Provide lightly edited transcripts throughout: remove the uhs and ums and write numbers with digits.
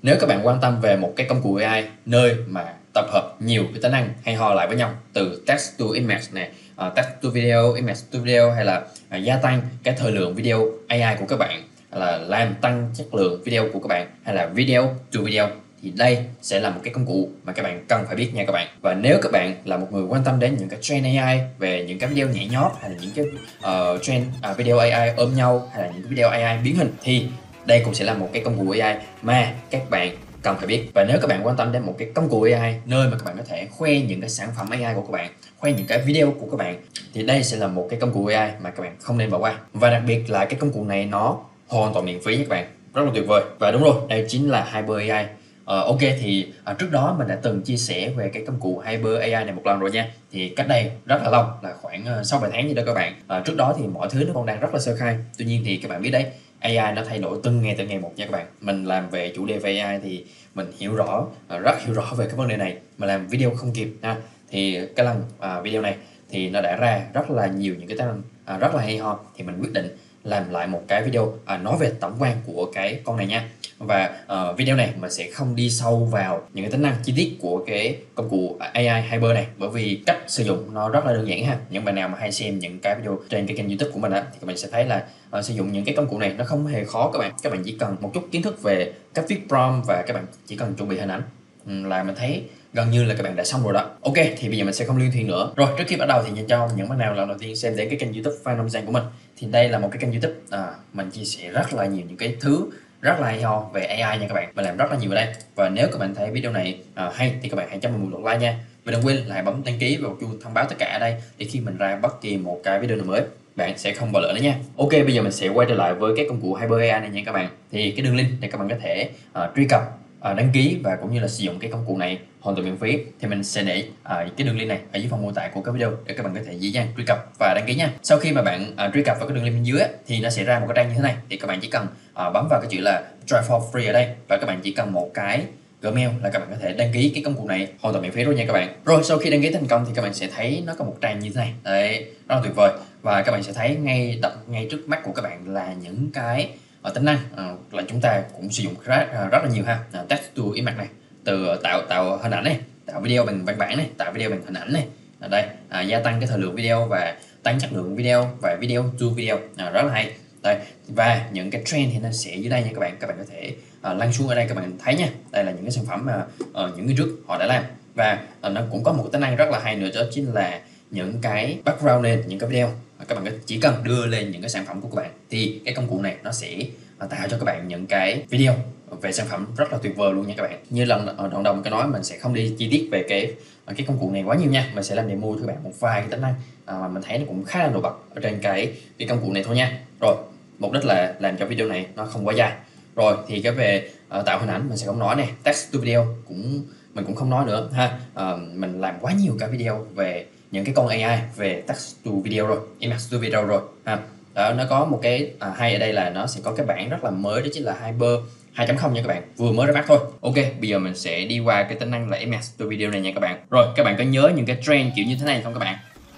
Nếu các bạn quan tâm về một cái công cụ AI nơi mà tập hợp nhiều cái tính năng hay ho lại với nhau, từ text to image này, text to video, image to video, hay là gia tăng cái thời lượng video AI của các bạn, là làm tăng chất lượng video của các bạn, hay là video to video, thì đây sẽ là một cái công cụ mà các bạn cần phải biết nha các bạn. Và nếu các bạn là một người quan tâm đến những cái trend AI, về những cái video nhảy nhót, hay là những cái trend video AI ôm nhau, hay là những cái video AI biến hình, thì đây cũng sẽ là một cái công cụ AI mà các bạn cần phải biết. Và nếu các bạn quan tâm đến một cái công cụ AI nơi mà các bạn có thể khoe những cái sản phẩm AI của các bạn, khoe những cái video của các bạn, thì đây sẽ là một cái công cụ AI mà các bạn không nên bỏ qua. Và đặc biệt là cái công cụ này nó hoàn toàn miễn phí nha các bạn, rất là tuyệt vời. Và đúng rồi, đây chính là Hyper AI. Ok, thì trước đó mình đã từng chia sẻ về cái công cụ Hyper AI này một lần rồi nha. Thì cách đây rất là lâu, là khoảng 6-7 tháng gì đó các bạn. Trước đó thì mọi thứ nó còn đang rất là sơ khai. Tuy nhiên thì các bạn biết đấy, AI nó thay đổi từng ngày một nha các bạn. Mình làm về chủ đề về AI thì mình hiểu rõ, rất hiểu rõ về cái vấn đề này, mà làm video không kịp ha. Thì cái lần video này thì nó đã ra rất là nhiều những cái tính năng rất là hay ho, thì mình quyết định làm lại một cái video nói về tổng quan của cái con này nha. Và video này mình sẽ không đi sâu vào những cái tính năng chi tiết của cái công cụ AI Hyper này, bởi vì cách sử dụng nó rất là đơn giản ha. Những bạn nào mà hay xem những cái video trên cái kênh YouTube của mình á, thì các bạn sẽ thấy là sử dụng những cái công cụ này nó không hề khó các bạn. Các bạn chỉ cần một chút kiến thức về cách viết prompt, và các bạn chỉ cần chuẩn bị hình ảnh là mình thấy gần như là các bạn đã xong rồi đó. Ok, thì bây giờ mình sẽ không liên thuyên nữa. Rồi, trước khi bắt đầu thì dành cho những bạn nào lần đầu tiên xem đến cái kênh YouTube Phan Nông Giang của mình, thì đây là một cái kênh YouTube mình chia sẻ rất là nhiều những cái thứ rất là hay ho về AI nha các bạn. Mình làm rất là nhiều ở đây. Và nếu các bạn thấy video này hay thì các bạn hãy cho mình một lượt like nha. Và đừng quên là hãy bấm đăng ký và chuông thông báo tất cả ở đây, để khi mình ra bất kỳ một cái video nào mới, bạn sẽ không bỏ lỡ nữa nha. Ok, bây giờ mình sẽ quay trở lại với cái công cụ Hyper AI này nha các bạn. Thì cái đường link để các bạn có thể truy cập, đăng ký và cũng như là sử dụng cái công cụ này hoàn toàn miễn phí, thì mình sẽ để cái đường link này ở dưới phần mô tả của cái video, để các bạn có thể dễ dàng truy cập và đăng ký nha. Sau khi mà bạn truy cập vào cái đường link bên dưới thì nó sẽ ra một cái trang như thế này, thì các bạn chỉ cần bấm vào cái chữ là try for free ở đây, và các bạn chỉ cần một cái Gmail là các bạn có thể đăng ký cái công cụ này hoàn toàn miễn phí rồi nha các bạn. Rồi, sau khi đăng ký thành công thì các bạn sẽ thấy nó có một trang như thế này đấy, rất là tuyệt vời. Và các bạn sẽ thấy ngay trước mắt của các bạn là những cái tính năng là chúng ta cũng sử dụng rất là nhiều ha. Text to image này, từ tạo hình ảnh này, tạo video bằng văn bản này, tạo video bằng hình ảnh này. Ở đây gia tăng cái thời lượng video và tăng chất lượng video, và video to video, rất là hay. Đây, và những cái trend thì nó sẽ dưới đây nha các bạn. Các bạn có thể lăn xuống ở đây, các bạn thấy nha. Đây là những cái sản phẩm mà những người trước họ đã làm. Và nó cũng có một tính năng rất là hay nữa, đó chính là những cái background nền những cái video. Các bạn chỉ cần đưa lên những cái sản phẩm của các bạn, thì cái công cụ này nó sẽ tạo cho các bạn những cái video về sản phẩm rất là tuyệt vời luôn nha các bạn. Như lần đoạn đầu mình có nói, mình sẽ không đi chi tiết về cái công cụ này quá nhiều nha. Mình sẽ làm demo cho các bạn một vài cái tính năng mà mình thấy nó cũng khá là nổi bật ở trên cái công cụ này thôi nha. Rồi, mục đích là làm cho video này nó không quá dài. Rồi, thì cái về tạo hình ảnh mình sẽ không nói này, text to video mình cũng không nói nữa ha. Mình làm quá nhiều cái video về những cái con AI về text to video rồi, image to video rồi ha. Đó, nó có một cái hay ở đây là nó sẽ có cái bản rất là mới, đó chính là Hyper 2.0 nha các bạn, vừa mới ra mắt thôi. Ok, bây giờ mình sẽ đi qua cái tính năng là image to video này nha các bạn. Rồi, các bạn có nhớ những cái trend kiểu như thế này không các bạn?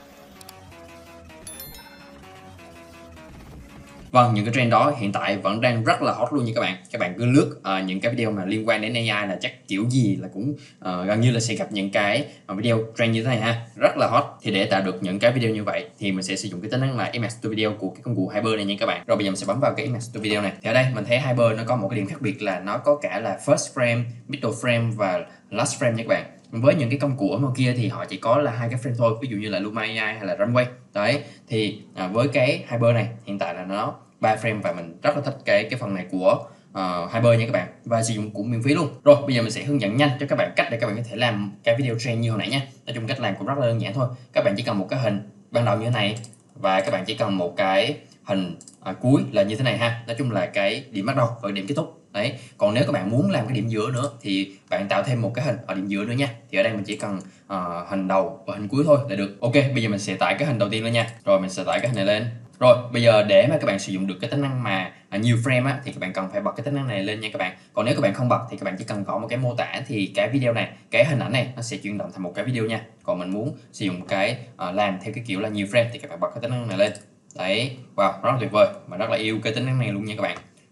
Vâng, những cái trend đó hiện tại vẫn đang rất là hot luôn nha các bạn. Các bạn cứ lướt những cái video mà liên quan đến AI là chắc kiểu gì là cũng gần như là sẽ gặp những cái video trend như thế này ha, rất là hot. Thì để tạo được những cái video như vậy thì mình sẽ sử dụng cái tính năng là image to video của cái công cụ Hyper này nha các bạn. Rồi bây giờ mình sẽ bấm vào cái image to video này. Thì ở đây mình thấy Hyper nó có một cái điểm khác biệt là nó có cả là first frame, middle frame và last frame nha các bạn. Với những cái công cụ ở ngoài kia thì họ chỉ có là 2 cái frame thôi, ví dụ như là Luma AI hay là Runway đấy. Thì với cái Hyper này hiện tại là nó 3 frame, và mình rất là thích cái phần này của Hyper nha các bạn, và sử dụng cũng miễn phí luôn. Rồi bây giờ mình sẽ hướng dẫn nhanh cho các bạn cách để các bạn có thể làm cái video trend như hồi nãy nha. Nói chung cách làm cũng rất là đơn giản thôi. Các bạn chỉ cần một cái hình ban đầu như thế này, và các bạn chỉ cần một cái hình cuối là như thế này ha. Nói chung là cái điểm bắt đầu và điểm kết thúc đấy. Còn nếu các bạn muốn làm cái điểm giữa nữa thì bạn tạo thêm một cái hình ở điểm giữa nữa nha. Thì ở đây mình chỉ cần hình đầu và hình cuối thôi là được. Ok, bây giờ mình sẽ tải cái hình đầu tiên lên nha. Rồi mình sẽ tải cái hình này lên. Rồi bây giờ để mà các bạn sử dụng được cái tính năng mà nhiều frame á, thì các bạn cần phải bật cái tính năng này lên nha các bạn. Còn nếu các bạn không bật thì các bạn chỉ cần gõ một cái mô tả, thì cái video này, cái hình ảnh này nó sẽ chuyển động thành một cái video nha. Còn mình muốn sử dụng cái làm theo cái kiểu là nhiều frame thì các bạn bật cái tính năng này lên. Đấy, wow, rất là tuyệt vời, mà rất là yêu cái tính năng này luôn nha các bạn.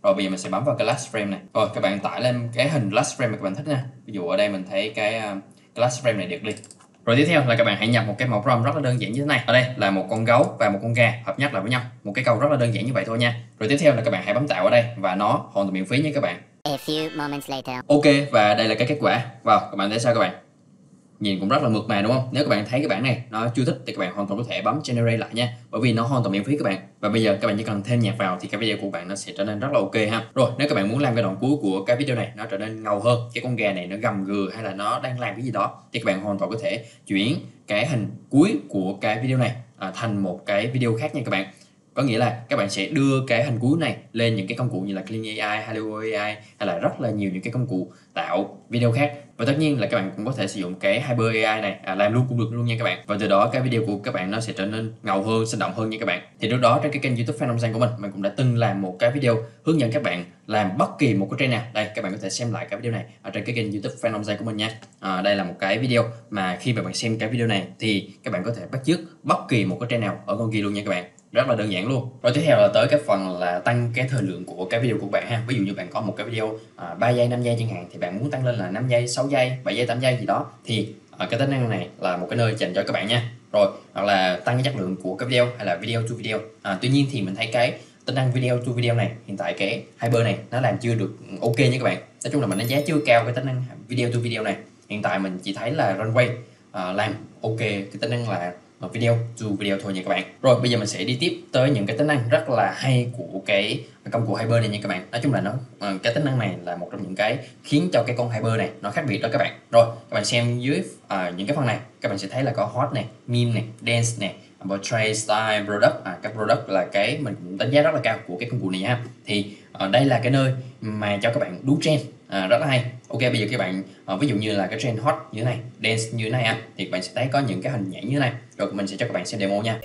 Rồi bây giờ mình sẽ bấm vào cái last frame này. Rồi các bạn tải lên cái hình last frame mà các bạn thích nha. Ví dụ ở đây mình thấy cái last frame này được đi. Rồi tiếp theo là các bạn hãy nhập một cái mẫu prompt rất là đơn giản như thế này. Ở đây là một con gấu và một con gà hợp nhất lại với nhau. Một cái câu rất là đơn giản như vậy thôi nha. Rồi tiếp theo là các bạn hãy bấm tạo ở đây và nó hoàn toàn miễn phí nha các bạn. A few moments later. Ok, và đây là cái kết quả. Wow, các bạn thấy sao các bạn? Nhìn cũng rất là mượt mà đúng không? Nếu các bạn thấy cái bản này nó chưa thích thì các bạn hoàn toàn có thể bấm generate lại nha, bởi vì nó hoàn toàn miễn phí các bạn. Và bây giờ các bạn chỉ cần thêm nhạc vào thì cái video của bạn nó sẽ trở nên rất là ok ha. Rồi nếu các bạn muốn làm cái đoạn cuối của cái video này nó trở nên ngầu hơn, cái con gà này nó gầm gừ hay là nó đang làm cái gì đó, thì các bạn hoàn toàn có thể chuyển cái hình cuối của cái video này thành một cái video khác nha các bạn. Có nghĩa là các bạn sẽ đưa cái hình cuối này lên những cái công cụ như là Kling AI, Hello AI hay là rất là nhiều những cái công cụ tạo video khác. Và tất nhiên là các bạn cũng có thể sử dụng cái Hyper AI này làm luôn cũng được luôn nha các bạn. Và từ đó cái video của các bạn nó sẽ trở nên ngầu hơn, sinh động hơn nha các bạn. Thì trước đó trên cái kênh YouTube Phan Long Giang của mình cũng đã từng làm một cái video hướng dẫn các bạn làm bất kỳ một cái trend nào. Đây các bạn có thể xem lại cái video này ở trên cái kênh YouTube Phan Long Giang của mình nha. Đây là một cái video mà khi mà bạn xem cái video này thì các bạn có thể bắt chước bất kỳ một cái trend nào ở con kia luôn nha các bạn. Rất là đơn giản luôn. Rồi tiếp theo là tới cái phần là tăng cái thời lượng của cái video của bạn ha. Ví dụ như bạn có một cái video 3 giây 5 giây chẳng hạn, thì bạn muốn tăng lên là 5 giây 6 giây 7 giây 8 giây gì đó, thì cái tính năng này là một cái nơi dành cho các bạn nha. Rồi hoặc là tăng cái chất lượng của cái video hay là video to video. Tuy nhiên thì mình thấy cái tính năng video to video này hiện tại cái Hyper này nó làm chưa được ok nha các bạn. Nói chung là mình đánh giá chưa cao cái tính năng video to video này. Hiện tại mình chỉ thấy là Runway làm ok cái tính năng là video to video thôi nha các bạn. Rồi bây giờ mình sẽ đi tiếp tới những cái tính năng rất là hay của cái công cụ Hyper này nha các bạn. Nói chung là nó cái tính năng này là một trong những cái khiến cho cái con Hyper này nó khác biệt đó các bạn. Rồi các bạn xem dưới những cái phần này, các bạn sẽ thấy là có hot này, meme này, dance này, portrait, style, product. Cái product là cái mình cũng đánh giá rất là cao của cái công cụ này ha. Thì đây là cái nơi mà cho các bạn đú trend rất là hay. Ok, bây giờ các bạn ví dụ như là cái trend hot như thế này, dance như thế này thì các bạn sẽ thấy có những cái hình nhảy như thế này. Rồi mình sẽ cho các bạn xem demo nha.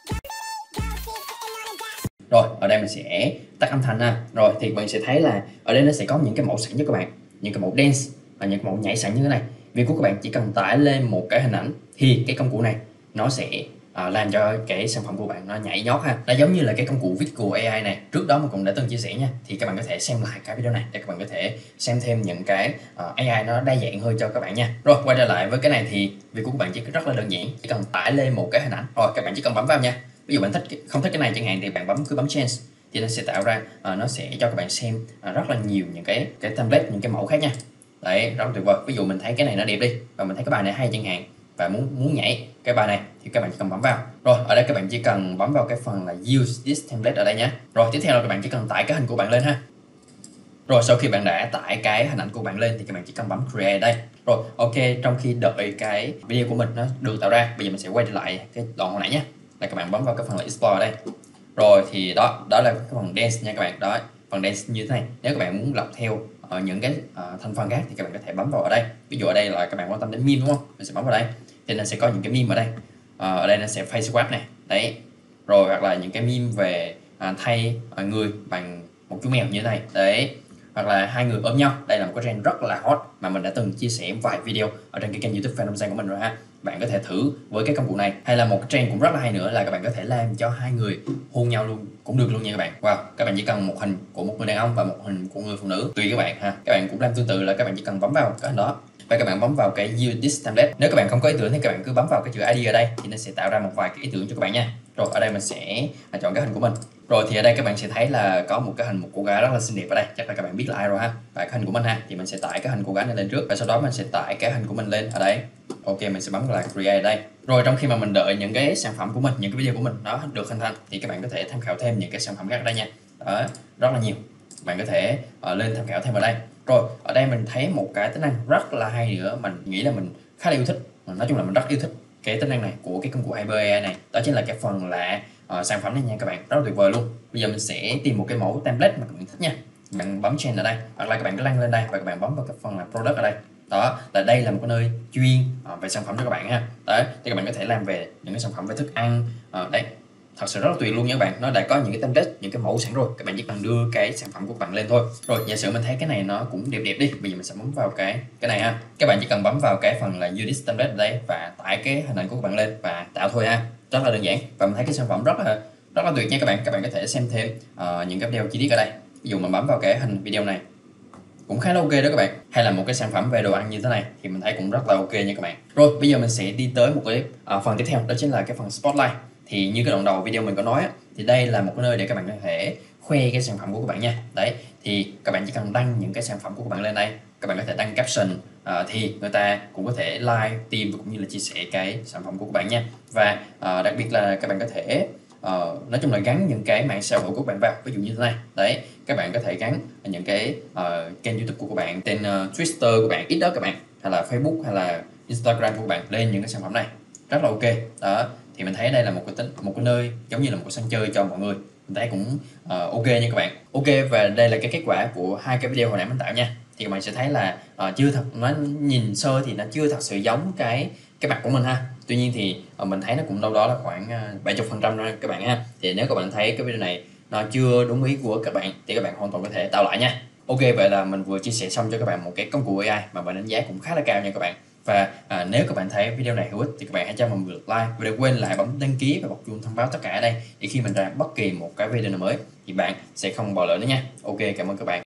Rồi ở đây mình sẽ tắt âm thanh ha. Rồi thì các bạn sẽ thấy là ở đây nó sẽ có những cái mẫu sẵn cho các bạn, những cái mẫu dance và những cái mẫu nhảy sẵn như thế này. Việc của các bạn chỉ cần tải lên một cái hình ảnh thì cái công cụ này nó sẽ làm cho cái sản phẩm của bạn nó nhảy nhót ha. Nó giống như là cái công cụ Visual AI này, trước đó mình cũng đã từng chia sẻ nha. Thì các bạn có thể xem lại cái video này để các bạn có thể xem thêm những cái AI nó đa dạng hơn cho các bạn nha. Rồi quay trở lại với cái này thì việc của các bạn chỉ rất là đơn giản, chỉ cần tải lên một cái hình ảnh rồi các bạn chỉ cần bấm vào nha. Ví dụ bạn không thích cái này chẳng hạn thì bạn cứ bấm change thì nó sẽ tạo ra nó sẽ cho các bạn xem rất là nhiều những cái template, những cái mẫu khác nha. Đấy, rất là tuyệt vời. Ví dụ mình thấy cái này nó đẹp đi và mình thấy cái bài này hay chẳng hạn và muốn nhảy cái bài này thì các bạn chỉ cần bấm vào. Rồi ở đây các bạn chỉ cần bấm vào cái phần là use this template ở đây nhé. Rồi tiếp theo là các bạn chỉ cần tải cái hình của bạn lên ha. Rồi sau khi bạn đã tải cái hình ảnh của bạn lên thì các bạn chỉ cần bấm create đây. Rồi ok, trong khi đợi cái video của mình nó được tạo ra, bây giờ mình sẽ quay trở lại cái đoạn hồi nãy nhé. Là các bạn bấm vào cái phần là explore ở đây. Rồi thì đó là cái phần dance nha các bạn. Đó, phần dance như thế này. Nếu các bạn muốn lọc theo những cái thành phần khác thì các bạn có thể bấm vào ở đây. Ví dụ ở đây là các bạn quan tâm đến meme đúng không? Mình sẽ bấm vào đây. Thì nó sẽ có những cái meme ở đây. Ở đây nó sẽ face swap này. Đấy. Rồi hoặc là những cái meme về thay người bằng một chú mèo như thế này. Đấy. Hoặc là hai người ôm nhau. Đây là một cái trend rất là hot mà mình đã từng chia sẻ vài video ở trên cái kênh YouTube Phan Long Giang của mình rồi ha. Bạn có thể thử với cái công cụ này. Hay là một cái trend cũng rất là hay nữa là các bạn có thể làm cho hai người hôn nhau luôn cũng được luôn nha các bạn. Wow, các bạn chỉ cần một hình của một người đàn ông và một hình của người phụ nữ tùy các bạn ha. Các bạn cũng làm tương tự là các bạn chỉ cần bấm vào cái hình đó và các bạn bấm vào cái use this template. Nếu các bạn không có ý tưởng thì các bạn cứ bấm vào cái chữ ID ở đây thì nó sẽ tạo ra một vài cái ý tưởng cho các bạn nha. Rồi ở đây mình sẽ chọn cái hình của mình. Rồi thì ở đây các bạn sẽ thấy là có một cái hình một cô gái rất là xinh đẹp ở đây, chắc là các bạn biết là ai rồi ha. Và cái hình của mình ha, thì mình sẽ tải cái hình cô gái này lên trước và sau đó mình sẽ tải cái hình của mình lên ở đây. Ok, mình sẽ bấm là create ở đây. Rồi trong khi mà mình đợi những cái sản phẩm của mình, những cái video của mình nó được hình thành thì các bạn có thể tham khảo thêm những cái sản phẩm khác ở đây nha. Đó, rất là nhiều. Bạn có thể lên tham khảo thêm ở đây. Rồi ở đây mình thấy một cái tính năng rất là hay nữa, mình nghĩ là mình khá là yêu thích. Nói chung là mình rất yêu thích cái tính năng này của cái công cụ Hyper AI này. Đó chính là cái phần là sản phẩm này nha các bạn, rất là tuyệt vời luôn. Bây giờ mình sẽ tìm một cái mẫu template mà các bạn thích nha. Bạn bấm change ở đây hoặc là các bạn cứ lăn lên đây và các bạn bấm vào cái phần là product ở đây. Đó là đây là một cái nơi chuyên về sản phẩm cho các bạn ha. Đấy thì các bạn có thể làm về những cái sản phẩm về thức ăn. Đấy thật sự rất là tuyệt luôn nha các bạn, nó đã có những cái template, những cái mẫu sẵn rồi, các bạn chỉ cần đưa cái sản phẩm của các bạn lên thôi. Rồi giả sử mình thấy cái này nó cũng đẹp đẹp đi, bây giờ mình sẽ bấm vào cái này ha. Các bạn chỉ cần bấm vào cái phần là Unit Template ở đây và tải cái hình ảnh của các bạn lên và tạo thôi ha, rất là đơn giản. Và mình thấy cái sản phẩm rất là tuyệt nha các bạn. Các bạn có thể xem thêm những cái video chi tiết ở đây. Ví ví dụ mình bấm vào cái hình video này cũng khá là ok đó các bạn, hay là một cái sản phẩm về đồ ăn như thế này thì mình thấy cũng rất là ok nha các bạn. Rồi bây giờ mình sẽ đi tới một cái phần tiếp theo, đó chính là cái phần Spotlight. Thì như cái đoạn đầu video mình có nói thì đây là một cái nơi để các bạn có thể khoe cái sản phẩm của các bạn nha. Đấy, thì các bạn chỉ cần đăng những cái sản phẩm của các bạn lên đây, các bạn có thể đăng caption thì người ta cũng có thể like, tìm và cũng như là chia sẻ cái sản phẩm của các bạn nha. Và đặc biệt là các bạn có thể nói chung là gắn những cái mạng xã hội của các bạn vào, ví dụ như thế này. Đấy, các bạn có thể gắn những cái kênh YouTube của các bạn, tên Twitter của bạn, ít đó các bạn, hay là Facebook hay là Instagram của các bạn lên những cái sản phẩm này rất là ok. Đó, thì mình thấy đây là một cái nơi giống như là một cái sân chơi cho mọi người, mình thấy cũng ok nha các bạn. Ok, và đây là cái kết quả của hai cái video hồi nãy mình tạo nha. Thì các bạn sẽ thấy là chưa thật, nó nhìn sơ thì nó chưa thật sự giống cái mặt của mình ha. Tuy nhiên thì mình thấy nó cũng đâu đó là khoảng 70% thôi các bạn ha. Thì nếu các bạn thấy cái video này nó chưa đúng ý của các bạn thì các bạn hoàn toàn có thể tạo lại nha. Ok, vậy là mình vừa chia sẻ xong cho các bạn một cái công cụ AI mà mình đánh giá cũng khá là cao nha các bạn. Và nếu các bạn thấy video này hữu ích thì các bạn hãy cho mình một lượt like và đừng quên lại bấm đăng ký và bật chuông thông báo tất cả ở đây để khi mình ra bất kỳ một cái video nào mới thì bạn sẽ không bỏ lỡ nữa nha. Ok, cảm ơn các bạn.